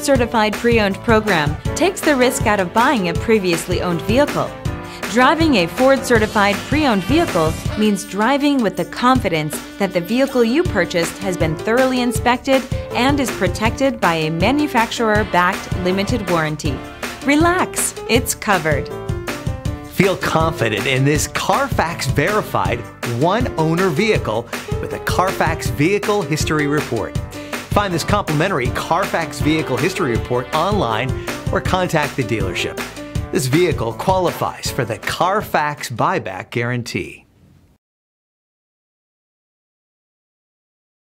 Certified Pre-Owned program takes the risk out of buying a previously owned vehicle. Driving a Ford Certified Pre-Owned vehicle means driving with the confidence that the vehicle you purchased has been thoroughly inspected and is protected by a manufacturer-backed limited warranty. Relax, it's covered. Feel confident in this Carfax verified one-owner vehicle with a Carfax Vehicle History Report. Find this complimentary Carfax Vehicle History Report online or contact the dealership. This vehicle qualifies for the Carfax Buyback Guarantee.